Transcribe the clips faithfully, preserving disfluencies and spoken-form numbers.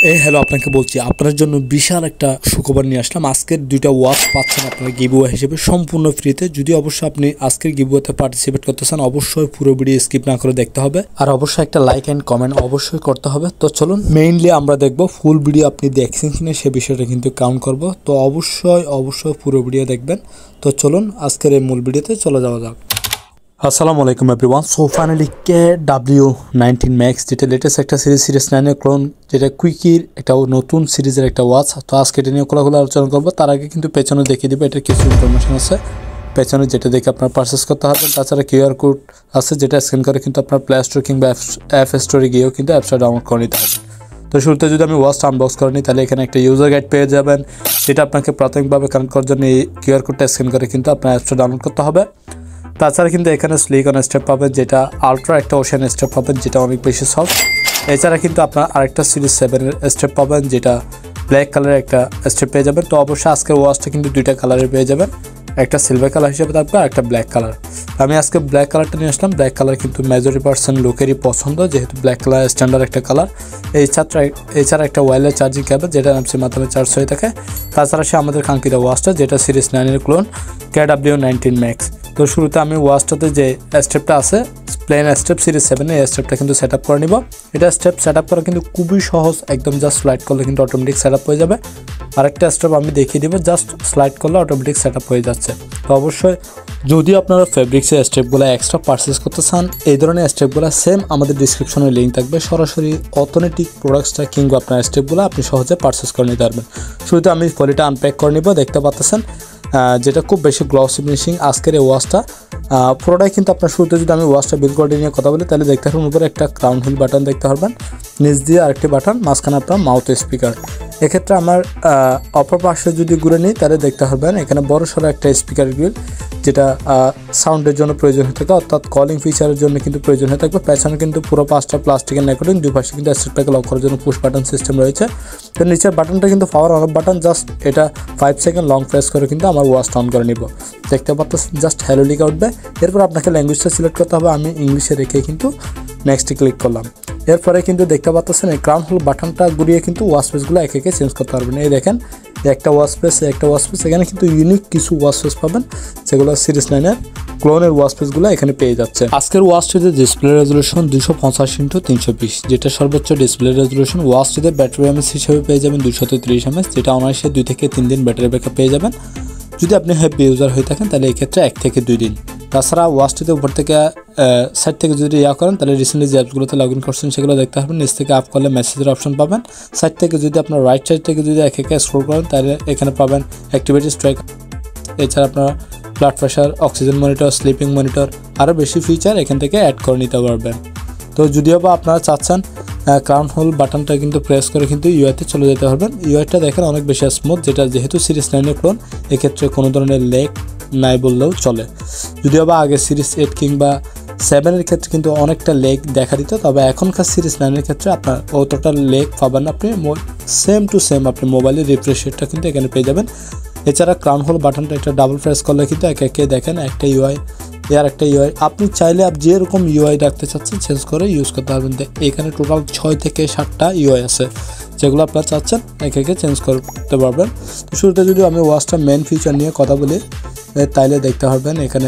এই হ্যালো আপনাকে বলছি আপনার জন্য বিশাল একটা সুখবর নিয়ে আসলাম। আজকের দুইটা ওয়াচ পাচ্ছেন আপনারা গিভওয়ে হিসেবে সম্পূর্ণ ফ্রিতে। যদি অবশ্যই আপনি আজকের গিভওয়েতে পার্টিসিপেট করতে চান অবশ্যই পুরো ভিডিও স্কিপ না করে দেখতে হবে, আর অবশ্যই একটা লাইক অ্যান্ড কমেন্ট অবশ্যই করতে হবে। তো চলুন মেইনলি আমরা দেখব ফুল ভিডিও আপনি দেখছেন কিনা সে বিষয়টা কিন্তু কাউন্ট করব। তো অবশ্যই অবশ্যই পুরো ভিডিও দেখবেন। তো চলুন আজকের এই মূল ভিডিওতে চলে যাওয়া যাক। আসসালামু আলাইকুম everyone. So finally K W nineteen max যেটা লেটেস্ট একটা সিরিজ সিরিজ নাইনের ক্লোন, যেটা কুইকির একটা নতুন সিরিজের একটা ওয়াচ। তো আজকে এটা নিয়ে খোলাখুলি আলোচনা করবো। তার আগে কিন্তু পেছনে দেখিয়ে দেবো এটার কিছু ইনফরমেশন আছে পেছনে, যেটা দেখে আপনার পারচেস করতে হবে। তাছাড়া কিউআর কোড আছে যেটা স্ক্যান করে কিন্তু আপনার প্লে স্টোর কিংবা অ্যাপ স্টোরে গিয়েও কিন্তু অ্যাপসটা ডাউনলোড করে নিতে হবে। তো শুরুতে যদি আমি ওয়াচটা আনবক্স করে নিই তাহলে এখানে একটা ইউজার গাইড পেয়ে যাবেন, যেটা আপনাকে প্রাথমিকভাবে কানেক্ট করার জন্য এই কিউআর কোডটা স্ক্যান করে কিন্তু আপনার অ্যাপসটা ডাউনলোড করতে হবে। তাছাড়া কিন্তু এখানে স্লিকন স্টেপ পাবেন, যেটা আলট্রা একটা ওশান স্টেপ পাবেন, যেটা অনেক বেশি সফট। এছাড়া কিন্তু আপনার আরেকটা সিরিজ সেভেনের স্টেপ পাবেন, যেটা ব্ল্যাক কালারের একটা স্টেপ পেয়ে যাবেন। তো অবশ্যই আজকের ওয়াচটা কিন্তু দুইটা কালারের পেয়ে যাবেন, একটা সিলভার কালার হিসেবে থাকবে আর একটা ব্ল্যাক কালার। আমি আজকে ব্ল্যাক কালারটা নিয়ে আসলাম। ব্ল্যাক কালার কিন্তু মেজরিটি পার্সেন্ট লোকেরই পছন্দ, যেহেতু ব্ল্যাক কালার স্ট্যান্ডার্ড একটা কালার। এই ছাত্র এছাড়া একটা ওয়্যারলেস চার্জিং কেবল, যেটা এমসির মাধ্যমে চার্জ হয়ে থাকে। তাছাড়া সে আমাদের কাঙ্ক্ষিত ওয়াচটা, যেটা সিরিজ নাইনের clone K W nineteen max. তো শুরুতে আমি ওয়াচটাতে যে স্টেপটা আছে প্লেন স্টেপ সিরিজ সেভেনে, এই স্টেপটা কিন্তু সেট আপ করে নিব। এটা স্টেপ সেট আপ করা কিন্তু খুবই সহজ, একদম জাস্ট স্লাইড করলে কিন্তু অটোমেটিক সেট আপ হয়ে যাবে। আরেকটা স্টেপ আমি দেখিয়ে দিব, জাস্ট স্লাইড করলে অটোমেটিক সেট আপ হয়ে যাচ্ছে। তো অবশ্যই যদি আপনারা ফেব্রিক্সের স্টেপগুলো এক্সট্রা পারচেস করতে চান, এই ধরনের স্টেপগুলো সেম আমাদের ডিসক্রিপশনে লিঙ্ক থাকবে, সরাসরি অথেন্টিক প্রোডাক্টসটা কিংবা আপনার স্টেপগুলো আপনি সহজে পারচেস করে নিতে পারবেন। শুরুতে আমি ফলিটা আনপ্যাক করে নিব। দেখতে পাচ্ছেন যেটা খুব বেশি গ্লসি ফিনিশিং আজকের এই ওয়াচটা। পুরোটাই কিন্তু আপনার শুরুতে যদি আমি ওয়াচটা বিল কোয়ালিটি নিয়ে কথা বলি তাহলে দেখতে পারবেন উপরে একটা ক্রাউন হুইল বাটন দেখতে পারবেন, নিচ দিয়ে আরেকটি বাটন, মাঝখানে আপনার মাউথ স্পিকার। এক্ষেত্রে আমার অপর পাশে যদি ঘুরে নিই তাহলে দেখতে পারবেন এখানে বড় সড়ো একটা স্পিকার গ্রিল, যেটা সাউন্ডের জন্য প্রয়োজন হয়ে থাকে, অর্থাৎ কলিং ফিচারের জন্য কিন্তু প্রয়োজন হয়ে থাকবে। পেছনে কিন্তু পুরো পাঁচটা প্লাস্টিকের নেকোডিং, দুই পাশে কিন্তু স্টেপটাকে লক করার জন্য পুশ বাটন সিস্টেম রয়েছে। তো নিচের বাটনটা কিন্তু power on off button, just এটা ফাইভ সেকেন্ড লং প্রেস করে কিন্তু আমার ওয়াচটা অন করে নিব। দেখতে পাচ্ছেন জাস্ট হ্যালো লিখে উঠবে। এরপর আপনাকে ল্যাঙ্গুয়েজটা সিলেক্ট করতে হবে, আমি ইংলিশে রেখে কিন্তু নেক্সটে ক্লিক করলাম। এরপরে কিন্তু দেখতে পাচ্ছেন এই ক্রাউন হোল বাটনটা ঘুরিয়ে কিন্তু ওয়াচ পেসগুলো একে একে চেঞ্জ করতে পারবেন। এই দেখেন একটা ওয়াচ পেস, একটা ওয়াচ পেস, এখানে কিন্তু ইউনিক কিছু ওয়াচ পেস পাবেন, যেগুলো সিরিজ নাইনের ক্লোনের ওয়াচ পেসগুলো এখানে পেয়ে যাচ্ছে। আজকের ওয়াচটিতে ডিসপ্লে রেজলিউশন দুশো পঞ্চাশ ইন্টু তিনশো বিশ, যেটা সর্বোচ্চ ডিসপ্লে রেজলিউশন। ওয়াচটিতে ব্যাটারি এমএস হিসেবে পেয়ে যাবেন দুইশো ত্রিশ এমএস, যেটা অনায়াসে দুই থেকে তিন দিন ব্যাটারি ব্যাকআপ পেয়ে যাবেন। যদি আপনি হেভি ইউজার হয়ে থাকেন তাহলে এই ক্ষেত্রে এক থেকে দুই দিন। তাছাড়া ওয়াচটিতে উপর থেকে সাইড থেকে যদি ইয়া করেন তাহলে রিসেন্টলি যে অ্যাপসগুলোতে লগ ইন করছেন সেগুলো দেখতে পারবেন। নিচ থেকে আপ করলে মেসেজের অপশন পাবেন। সাইড থেকে যদি আপনার রাইট সাইড থেকে যদি এক একে স্ক্রল করেন তাহলে এখানে পাবেন অ্যাক্টিভিটি স্ট্রাইক। এছাড়া আপনার blood pressure, oxygen monitor, sleeping monitor, আরও বেশি ফিচার এখান থেকে অ্যাড করে নিতে পারবেন। তো যদিও বা আপনারা চাচ্ছেন ক্রাউন হোল বাটনটা কিন্তু প্রেস করে কিন্তু ইউআইতে চলে যেতে পারবেন। ইউআইটা দেখেন অনেক বেশি স্মুথ, যেটা যেহেতু সিরিজ নাইনের ক্লোন এক্ষেত্রে কোনো ধরনের লেগ নাই বললেও চলে। যদিও বা আগে সিরিজ এইট কিংবা সেভেনের ক্ষেত্রে কিন্তু অনেকটা লেগ দেখা দিত, তবে এখনকার সিরিজ নাইনের ক্ষেত্রে আপনার অতটা লেগ পাবেন। আপনি সেম টু সেম আপনি মোবাইলের রিফ্রেশ রেটটা কিন্তু এখানে পেয়ে যাবেন। এছাড়া ক্রাউন হোল বাটনটা একটা ডাবল প্রেস করলে কিন্তু একে একে দেখেন একটা ইউআই এর একটা ইউআই, আপনি চাইলে আপনি যেরকম ইউআই রাখতে চাচ্ছেন চেঞ্জ করে ইউজ করতে পারবেন। এখানে টোটাল ছয় থেকে সাতটা ইউআই আছে, যেগুলো আপনারা চাচ্ছেন একে একে চেঞ্জ করতে পারবেন। তো শুরুতে যদি আমি ওয়াচটা মেন ফিচার নিয়ে কথা বলি তাইলে দেখতে পারবেন এখানে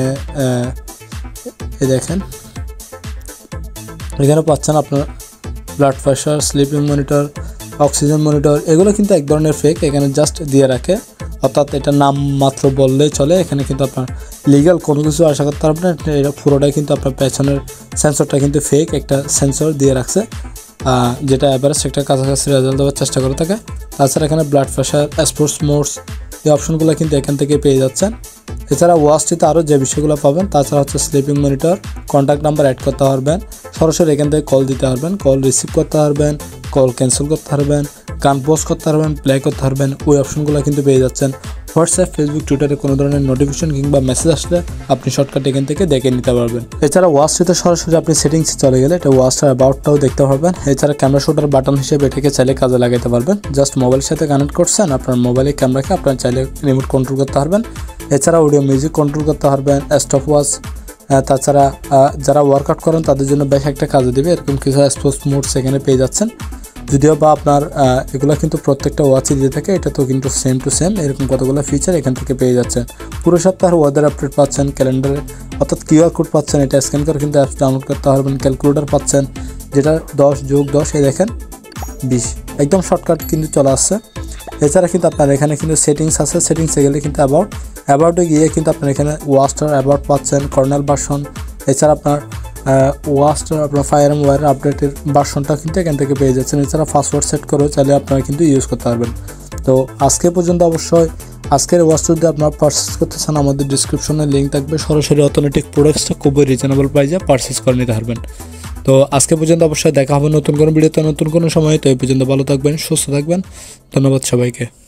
এই দেখেন এখানে পাচ্ছেন আপনার blood pressure, sleeping monitor, oxygen monitor. এগুলো কিন্তু এক ধরনের ফেক, এখানে জাস্ট দিয়ে রাখে, অর্থাৎ এটা নাম মাত্র বললেই চলে। এখানে কিন্তু আপনার লিগাল কোনো কিছু আশা করতে পারবেন না। এটা পুরোটাই কিন্তু আপনার পেছনের সেন্সরটা কিন্তু ফেক একটা সেন্সর দিয়ে রাখছে, যেটা অ্যাভারেজ একটা কাছাকাছি রেজাল্ট দেওয়ার চেষ্টা করে থাকে। তাছাড়া এখানে ব্লাড প্রেশার, স্পোর্টস মোডস, এই অপশনগুলো কিন্তু এখান থেকে পেয়ে যাচ্ছেন। এছাড়া ওয়াচটিতে আরও যে বিষয়গুলো পাবেন তাছাড়া হচ্ছে sleeping monitor, contact number add করতে পারবেন, সরাসরি এখান থেকে কল দিতে পারবেন, কল রিসিভ করতে পারবেন, কল ক্যান্সেল করতে পারবেন, গান পোজ করতে পারবেন, প্লে করতে পারবেন, ওই অপশনগুলো কিন্তু পেয়ে যাচ্ছেন। হোয়াটসঅ্যাপ, ফেসবুক, টুইটারে কোনো ধরনের নোটিফিকেশন কিংবা মেসেজ আসলে আপনি শর্টকাট এখান থেকে দেখে নিতে পারবেন। এছাড়া ওয়াচটিতে সরাসরি আপনি সেটিংসে চলে গেলে এটা ওয়াচটার অ্যাবাউটটাও দেখতে পারবেন। এছাড়া ক্যামেরা শুটার বাটন হিসেবে এটাকে চাইলে কাজে লাগাতে পারবেন। জাস্ট মোবাইলের সাথে কানেক্ট করছেন, আপনার মোবাইলের ক্যামেরাকে আপনার চাইলে রিমোট কন্ট্রোল করতে পারবেন। এছাড়া অডিও মিউজিক কন্ট্রোল করতে পারবেন, স্টপ ওয়াচ। তাছাড়া যারা ওয়ার্কআউট করেন তাদের জন্য বেশ একটা কাজে দেবে, এরকম কিছু স্পোর্টস মোড সেখানে পেয়ে যাচ্ছেন। যদিও বা আপনার এগুলো কিন্তু প্রত্যেকটা ওয়াচই দিয়ে থাকে, এটা তো কিন্তু সেম টু সেম এরকম কতগুলো ফিচার এখান থেকে পেয়ে যাচ্ছেন। পুরো সপ্তাহের ওয়েদার আপডেট পাচ্ছেন, ক্যালেন্ডারে অর্থাৎ কিউআর কোড পাচ্ছেন, এটা স্ক্যান করে কিন্তু অ্যাপস ডাউনলোড করতে পারবেন। ক্যালকুলেটর পাচ্ছেন, যেটা দশ যোগ দশ এই দেখেন বিশ, একদম শর্টকাট কিন্তু চলে আসছে। এছাড়া কিন্তু আপনার এখানে কিন্তু সেটিংস আছে, সেটিংসে গেলে কিন্তু অ্যাবাউট অ্যাবাউটে গিয়ে কিন্তু আপনার এখানে ওয়াচটার অ্যাবাউট পাচ্ছেন, কর্নেল ভার্সন। এছাড়া আপনার ওয়াচটার আপনার ফায়ার এন্ড ওয়্যার আপডেটের ভার্সনটা কিন্তু এখান থেকে পেয়ে যাচ্ছেন। এছাড়া পাসওয়ার্ড সেট করেও চাইলে আপনারা কিন্তু ইউজ করতে পারবেন। তো আজকে পর্যন্ত অবশ্যই আজকের ওয়াচটা যদি আপনারা পারচেস করতে চান, আমাদের ডিসক্রিপশনে লিঙ্ক থাকবে, সরাসরি অথেন্টিক প্রোডাক্টসটা খুবই রিজনেবল প্রাইসে পারচেস করে নিতে পারবেন। তো আজকে পর্যন্ত অবশ্যই দেখা হবে নতুন কোনো ভিডিওতে নতুন কোনো সময়। তো এই পর্যন্ত ভালো থাকবেন, সুস্থ থাকবেন। ধন্যবাদ সবাইকে।